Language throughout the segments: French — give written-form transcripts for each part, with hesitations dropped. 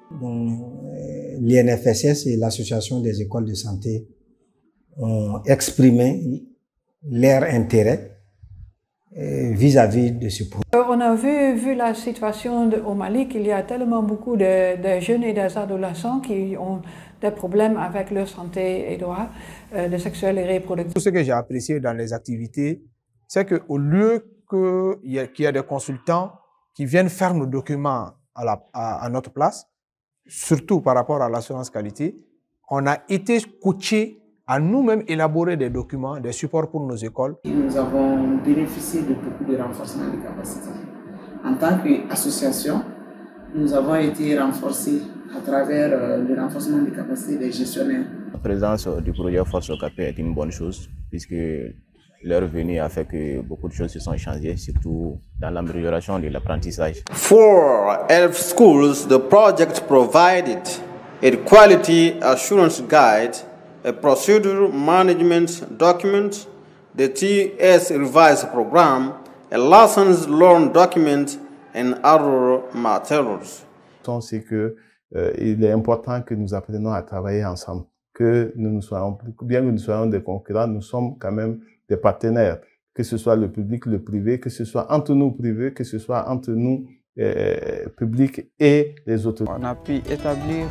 L'INFSS et l'Association des écoles de santé ont exprimé leur intérêt vis-à-vis de ce projet. On a vu la situation au Mali, qu'il y a tellement beaucoup de jeunes et des adolescents qui ont des problèmes avec leur santé et droits de sexuels et reproductifs. Tout ce que j'ai apprécié dans les activités, c'est qu'au lieu qu'il y ait des consultants qui viennent faire nos documents à notre place, surtout par rapport à l'assurance qualité, on a été coachés à nous-mêmes élaborer des documents, des supports pour nos écoles. Nous avons bénéficié de beaucoup de renforcement des capacités. En tant qu'association, nous avons été renforcés à travers le renforcement des capacités des gestionnaires. La présence du projet Force Okapé est une bonne chose puisque leur venue a fait que beaucoup de choses se sont changées, surtout dans l'amélioration de l'apprentissage. For 11 schools, the project provided a quality assurance guide, a procedure management document, the TS revised program, a lessons learned document, and other materials. C'est que il est important que nous apprenions à travailler ensemble, que nous soyons, bien que nous soyons des concurrents, nous sommes quand même des partenaires, que ce soit le public, le privé, que ce soit entre nous privés, que ce soit entre nous public et les autres. On a pu établir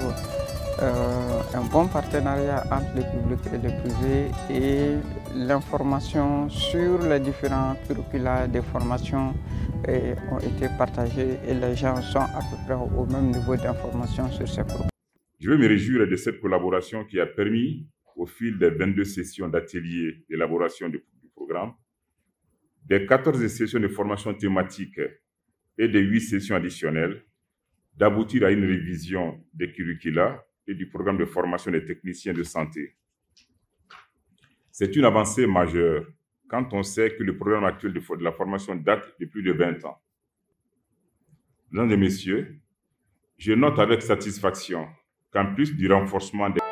un bon partenariat entre le public et le privé et l'information sur les différents curricula des formations ont été partagées et les gens sont à peu près au même niveau d'information sur ces programmes. Je veux me réjouir de cette collaboration qui a permis, au fil des 22 sessions d'ateliers d'élaboration du programme, des 14 sessions de formation thématique et des 8 sessions additionnelles, d'aboutir à une révision des curricula et du programme de formation des techniciens de santé. C'est une avancée majeure quand on sait que le programme actuel de la formation date de plus de 20 ans. Mesdames et messieurs, je note avec satisfaction qu'en plus du renforcement des